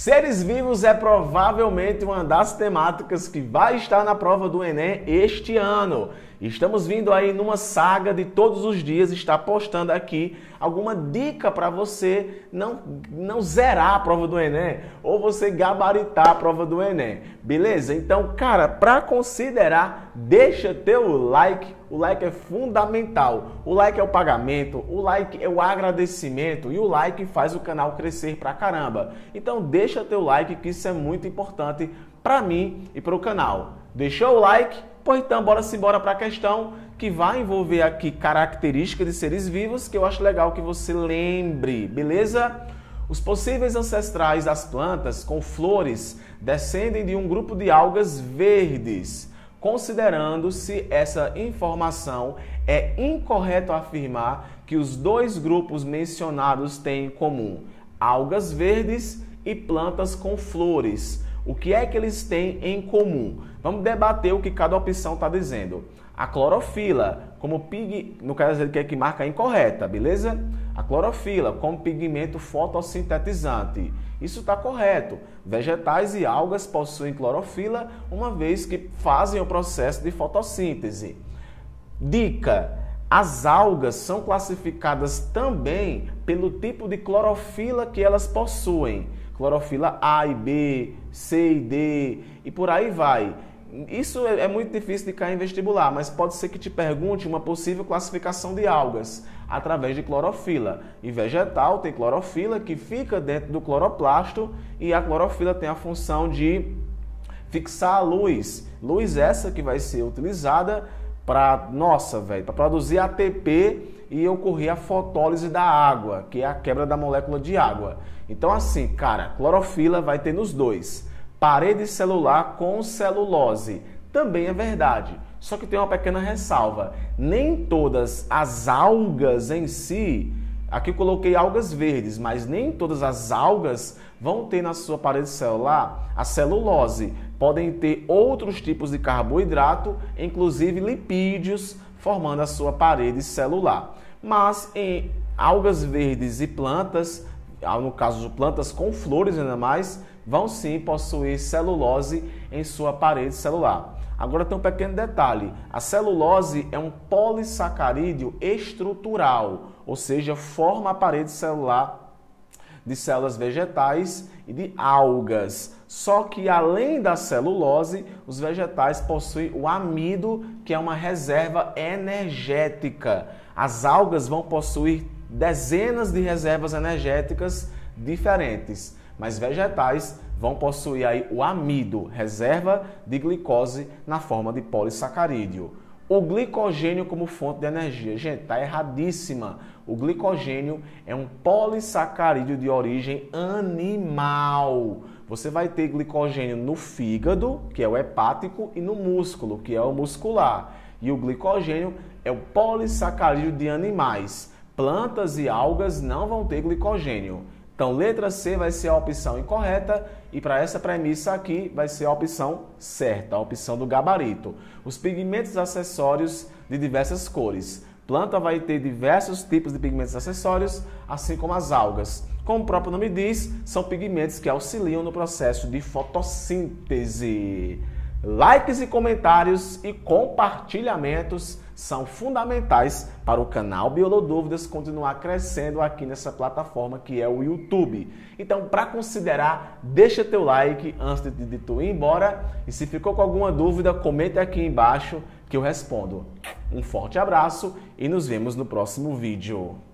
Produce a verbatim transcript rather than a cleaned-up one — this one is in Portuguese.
Seres vivos é provavelmente uma das temáticas que vai estar na prova do Enem este ano. Estamos vindo aí numa saga de todos os dias estar postando aqui alguma dica para você não, não zerar a prova do Enem ou você gabaritar a prova do Enem, beleza? Então, cara, para considerar, deixa teu like. O like é fundamental. O like é o pagamento, o like é o agradecimento e o like faz o canal crescer pra caramba. Então deixa teu like que isso é muito importante para mim e para o canal. Deixou o like? Pois então bora se embora para a questão que vai envolver aqui características de seres vivos que eu acho legal que você lembre, beleza? Os possíveis ancestrais das plantas com flores descendem de um grupo de algas verdes. Considerando-se essa informação, é incorreto afirmar que os dois grupos mencionados têm em comum algas verdes e plantas com flores. O que é que eles têm em comum? Vamos debater o que cada opção está dizendo. A clorofila, como pig... no caso ele quer que marca incorreta, beleza? A clorofila, como pigmento fotossintetizante. Isso está correto. Vegetais e algas possuem clorofila, uma vez que fazem o processo de fotossíntese. Dica: as algas são classificadas também pelo tipo de clorofila que elas possuem. Clorofila A e B, C e D e por aí vai. Isso é muito difícil de cair em vestibular, mas pode ser que te pergunte uma possível classificação de algas através de clorofila. E vegetal tem clorofila que fica dentro do cloroplasto e a clorofila tem a função de fixar a luz. Luz essa que vai ser utilizada para, nossa, velho, para produzir A T P e ocorrer a fotólise da água, que é a quebra da molécula de água. Então assim, cara, clorofila vai ter nos dois. Parede celular com celulose. Também é verdade, só que tem uma pequena ressalva. Nem todas as algas em si, aqui eu coloquei algas verdes, mas nem todas as algas vão ter na sua parede celular a celulose. Podem ter outros tipos de carboidrato, inclusive lipídios, formando a sua parede celular. Mas em algas verdes e plantas, no caso de plantas com flores ainda mais, vão sim possuir celulose em sua parede celular. Agora tem um pequeno detalhe, a celulose é um polissacarídeo estrutural, ou seja, forma a parede celular de células vegetais e de algas. Só que além da celulose, os vegetais possuem o amido, que é uma reserva energética. As algas vão possuir dezenas de reservas energéticas diferentes, mas vegetais vão possuir aí o amido, reserva de glicose na forma de polissacarídeo. O glicogênio como fonte de energia. Gente, tá erradíssima. O glicogênio é um polissacarídeo de origem animal. Você vai ter glicogênio no fígado, que é o hepático, e no músculo, que é o muscular. E o glicogênio é o polissacarídeo de animais. Plantas e algas não vão ter glicogênio. Então, letra C vai ser a opção incorreta e para essa premissa aqui vai ser a opção certa, a opção do gabarito. Os pigmentos acessórios de diversas cores. Planta vai ter diversos tipos de pigmentos acessórios, assim como as algas. Como o próprio nome diz, são pigmentos que auxiliam no processo de fotossíntese. Likes e comentários e compartilhamentos são fundamentais para o canal Biolodúvidas continuar crescendo aqui nessa plataforma que é o YouTube. Então, para considerar, deixa teu like antes de, de tu ir embora e se ficou com alguma dúvida, comente aqui embaixo que eu respondo. Um forte abraço e nos vemos no próximo vídeo.